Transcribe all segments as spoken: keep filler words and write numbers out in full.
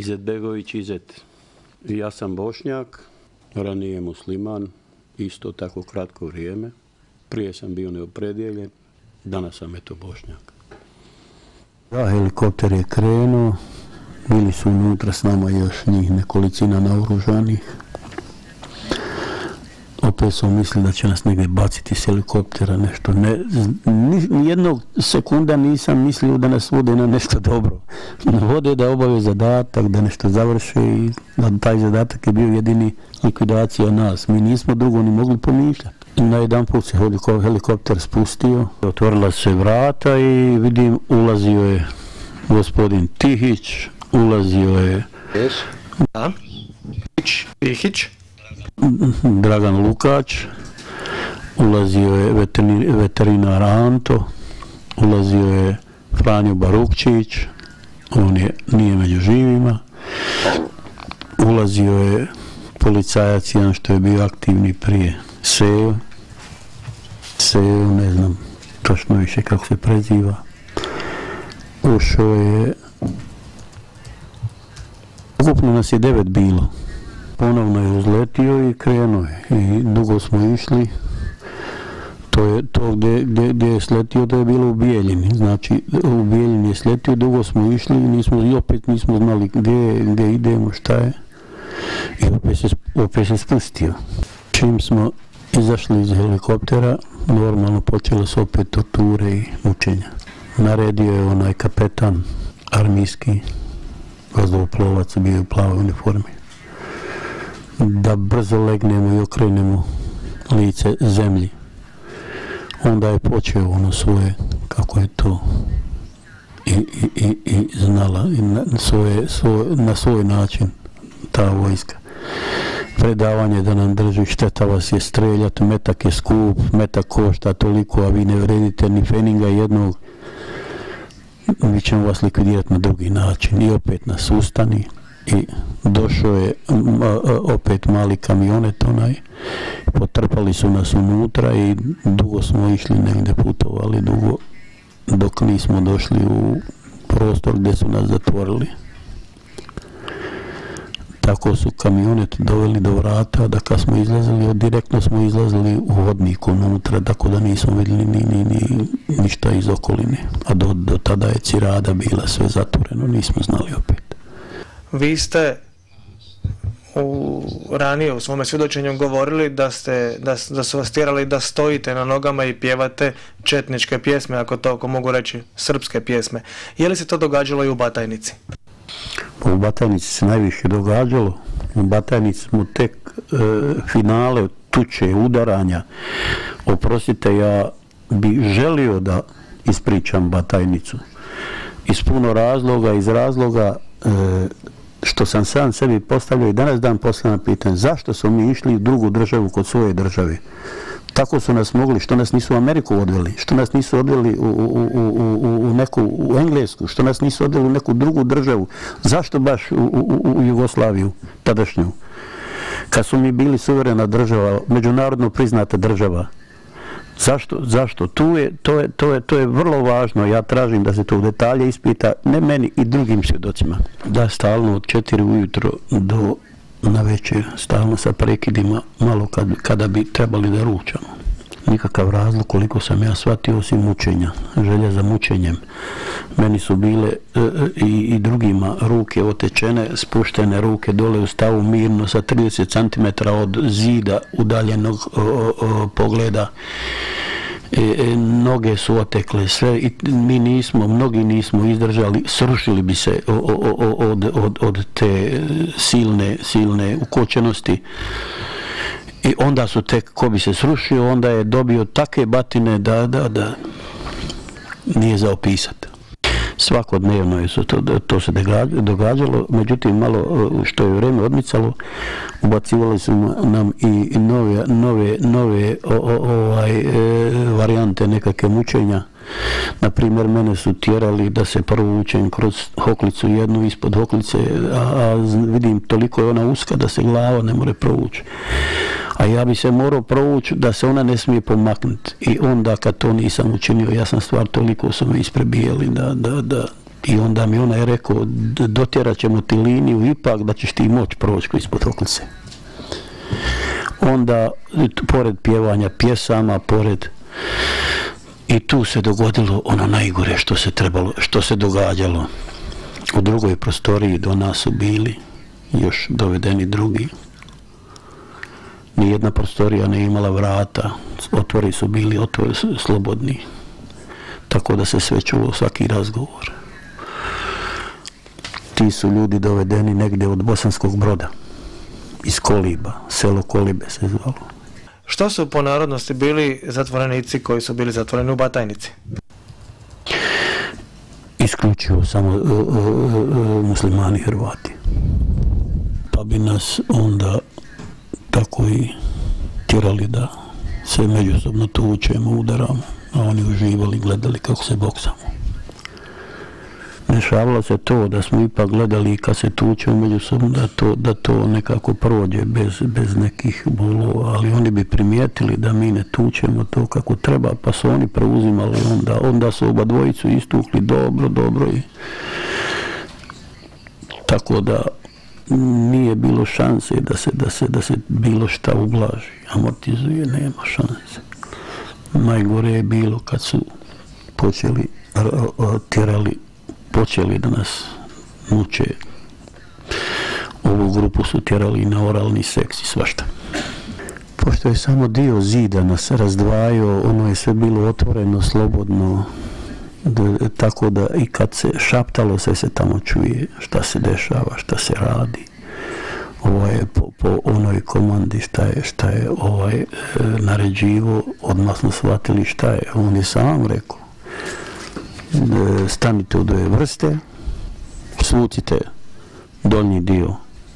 Izetbegović Izet. Ja sam Bošnjak, ranije musliman, isto tako kratko vrijeme. Prije sam bio neopredijeljen, danas sam eto Bošnjak. Da, helikopter je krenuo, bili su unutra s nama još njih nekolicina naoružanih. Opet su mislili da će nas negdje baciti s helikoptera, nešto. Ne, ni jednog sekunda nisam mislio da nas vode na nešto dobro. Vode da obave zadatak, da nešto završe i da taj zadatak je bio jedini likvidacija nas. Mi nismo drugo ni mogli pomišljati. Na jedan put se helikopter spustio, otvorila se vrata i vidim ulazio je gospodin Tihić, ulazio je da. Tihić, Dragan Lukač, ulazio je veterinar Anto, ulazio je Franjo Barukčić, on je, nije među živima, ulazio je policajac jedan što je bio aktivni prije, Seo, Seo, ne znam točno više kako se preziva, ušao je, ukupno nas je devet bilo. Ponovno je uzletio i krenuo je. I dugo smo išli. To je to gdje, gdje, gdje je sletio, to je bilo u Bijeljini. Znači, u Bijeljini je sletio, dugo smo išli i, nismo, i opet nismo znali gdje, gdje idemo, šta je. I opet se, opet se spustio. Čim smo izašli iz helikoptera, normalno počele su opet torture i mučenja. Naredio je onaj kapetan armijski, vazduhoplovac, bio u plavoj uniformi, da brzo legnemo i okrenemo lice zemlji. Onda je počeo ono svoje, kako je to i, i, i, i znala i na, svoje, svoje, na svoj način ta vojska. Predavanje da nam drži, šteta vas je streljati, metak je skup, metak košta toliko, a vi ne vredite ni feninga jednog, mi ćemo vas likvidirati na drugi način. I opet nas ustani. I došao je opet mali kamionet onaj, potrpali su nas unutra i dugo smo išli negdje, putovali dugo, dok nismo došli u prostor gdje su nas zatvorili. Tako su kamionet doveli do vrata, da kad smo izlazili, direktno smo izlazili u hodnik unutra, tako da nismo vidjeli ni, ni, ni, ništa iz okoline. A do, do tada je cirada bila sve zatvoreno, nismo znali opet. Vi ste u, ranije u svome svjedočenju govorili da, ste, da, da su vas tjerali da stojite na nogama i pjevate četničke pjesme, ako to ako mogu reći, srpske pjesme. Je li se to događalo i u Batajnici? U Batajnici se najviše događalo. U Batajnici smo tek e, finale tuče, udaranja. Oprostite, ja bi želio da ispričam Batajnicu. Iz puno razloga, iz razloga e, što sam sam sebi postavljao i danas dan postavljam pitanje, zašto smo mi išli u drugu državu kod svoje države? Tako su nas mogli, što nas nisu u Ameriku odveli, što nas nisu odveli u, u, u, u neku u Englesku, što nas nisu odveli u neku drugu državu. Zašto baš u, u, u Jugoslaviju tadašnju? Kad su mi bili suverena država, međunarodno priznata država. Zašto? Zašto? Tu je, to, je, to, je, to je vrlo važno. Ja tražim da se to u detalje ispita, ne meni i drugim svjedocima. Da stalno od četiri ujutro do na večer, stalno sa prekidima, malo kad, kada bi trebali da ručamo. Nikakav razlog, koliko sam ja shvatio, osim mučenja, želja za mučenjem. Meni su bile e, i, i drugima ruke otečene, spuštene ruke dole u stavu mirno sa trideset centimetara od zida udaljenog o, o, pogleda. E, e, noge su otekle sve i mi nismo, mnogi nismo izdržali, srušili bi se o, o, o, od, od, od te silne, silne ukočenosti. I onda su tek, ko bi se srušio, onda je dobio takve batine da, da, da nije za opisati. Svakodnevno je to, to se događalo, međutim malo što je vrijeme odmicalo, ubacivali su nam i nove, nove, nove o, o, ovaj, e, varijante nekakve mučenja. Naprimjer, mene su tjerali da se prvo učem kroz hoklicu jednu ispod hoklice, a, a vidim toliko je ona uska da se glava ne more provući. A ja bi se morao provući da se ona ne smije pomaknuti. I onda kad to nisam učinio, ja sam stvar toliko su me isprebijeli da, da, da I onda mi ona je rekao, dotjerat ćemo ti liniju ipak da ćeš ti moći proći ispod oklice. Onda, pored pjevanja pjesama, pored... I tu se dogodilo ono najgore što se trebalo, što se događalo. U drugoj prostoriji do nas su bili još dovedeni drugi. Nijedna prostorija ne imala vrata, otvori su bili otvori, slobodni. Tako da se sve čulo, svaki razgovor. Ti su ljudi dovedeni negdje od Bosanskog Broda, iz Koliba, selo Kolibe se zvalo. Što su po narodnosti bili zatvorenici koji su bili zatvoreni u Batajnici? Isključivo samo uh, uh, muslimani Hrvati. Pa bi nas onda tako i tjerali da se međusobno tučemo, udaramo, a oni uživali, gledali kako se boksamo. Dešavalo se to da smo ipak gledali kad se tučemo međusobno da to, da to nekako prođe bez, bez nekih bolova, ali oni bi primijetili da mi ne tučemo to kako treba, pa su oni preuzimali onda, onda su oba dvojicu istukli dobro, dobro i tako da nije bilo šanse da se, da se, da se bilo šta ublaži, amortizuje, nema šanse. Najgore je bilo kad su počeli tjerali počeli da nas muče. Ovu grupu su tjerali na oralni seks i svašta. Pošto je samo dio zida nas razdvajao, ono je sve bilo otvoreno, slobodno, da, tako da i kad se šaptalo, sve se tamo čuje šta se dešava, šta se radi. Ovo je po, po onoj komandi šta je, šta je ovaj e, naređivo, odmah smo shvatili šta je. On je sam rekao. Stanite u dve vrste, svucite donji dio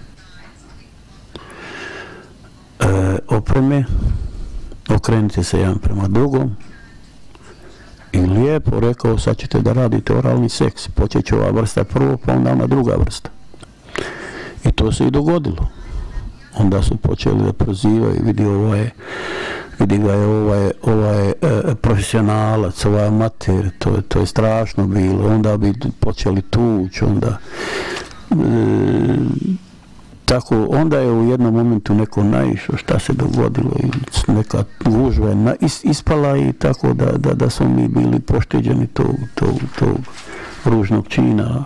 e, opreme, okrenite se jedan prema drugom i lijepo rekao, sad ćete da radite oralni seks, počet će ova vrsta prvo, pa onda ona druga vrsta. I to se i dogodilo. Onda su počeli da prozivaju, vidi ovo je vidi ga je ovaj, ovaj e, profesionalac, ovaj amater, to, to je strašno bilo, onda bi počeli tući, onda e, tako, onda je u jednom momentu neko naišao šta se dogodilo i neka gužva je is, ispala i tako da, da, da smo mi bili pošteđeni tog, tog, tog ružnog čina,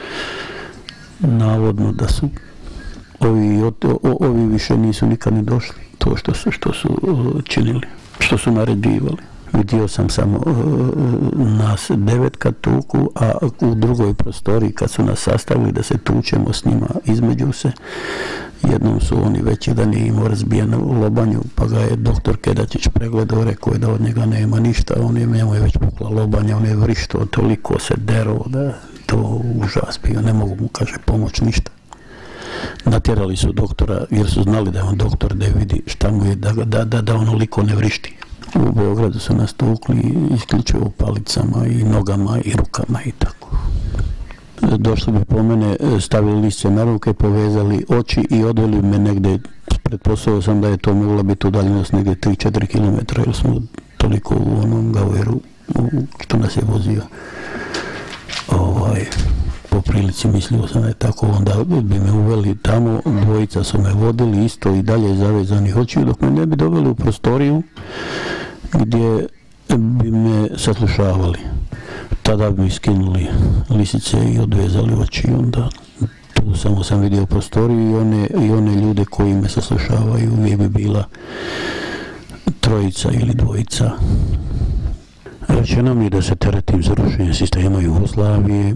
navodno da su ovi, o, o, ovi više nisu nikad ne došli. To što su, što su uh, činili, što su naređivali. Vidio sam samo uh, nas devet kad tuku, a u drugoj prostoriji kad su nas sastavili da se tučemo s njima između se, jednom su oni već jedan je imao razbijenu lobanju, pa ga je doktor Kedačić pregledao, rekao je da od njega nema ništa, on je, njemu je već pukla lobanja, on je vrištao, toliko se derao da to užas bio, ne mogu mu, kaže, pomoć ništa. Natjerali su doktora jer su znali da je on doktor, da vidi šta mu je, da, da, da, da onoliko ne vrišti. U Beogradu su nas tukli isključivo palicama i nogama i rukama i tako. Došli bi po mene, stavili lišće na ruke, povezali oči i odveli me negdje, pretpostavio sam da je to mogla biti udaljenost negdje tri do četiri kilometra jer smo toliko u onom Gaueru što nas je vozio. Ovaj, po prilici mislio sam da je tako, onda bi me uveli tamo, dvojica su me vodili isto i dalje zavezanih očiju dok me ne bi doveli u prostoriju gdje bi me saslušavali. Tada bi mi skinuli lisice i odvezali oči, onda tu samo sam vidio prostoriju i one, i one ljude koji me saslušavaju, uvijek bi bila trojica ili dvojica. Rečeno mi je da se teretim za rušenje sistema Jugoslavije,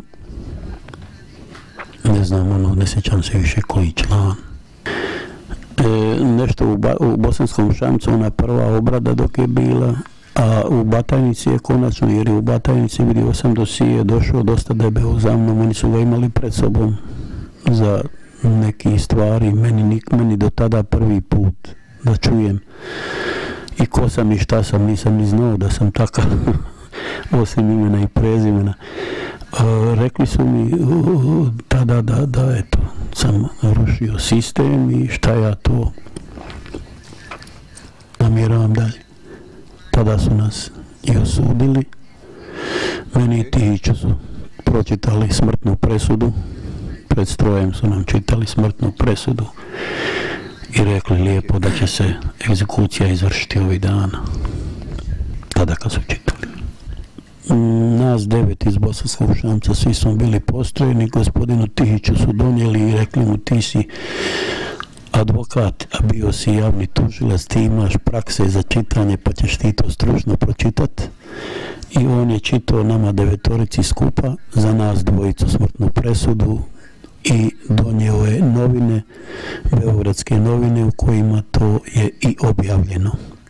ne znam, ono, ne sjećam se više koji član. E, nešto u, ba, u Bosanskom Šamcu, ona prva obrada dok je bila, a u Batajnici je konačno, jer je u Batajnici vidio sam dosije, došao dosta debeo za mnom, oni su ga imali pred sobom za neki stvari, meni, meni do tada prvi put da čujem i ko sam i šta sam, nisam ni znao da sam takav, osim imena i prezimena. Uh, rekli su mi uh, tada da, da eto, sam rušio sistem i šta ja to namjeravam dalje. Tada su nas i osudili, meni i Tihiću su pročitali smrtnu presudu, pred strojem su nam čitali smrtnu presudu i rekli lijepo da će se egzekucija izvršiti ovih dana. Tada kad su čitali. Nas devet iz Bosanskog Šamca, svi smo bili postrojeni, gospodinu Tihiću su donijeli i rekli mu ti si advokat, a bio si javni tužilac, ti imaš prakse za čitanje pa ćeš ti to stručno pročitati. I on je čitao nama devetorici skupa, za nas dvojicu smrtnu presudu i donio je novine, beogradske novine u kojima to je i objavljeno.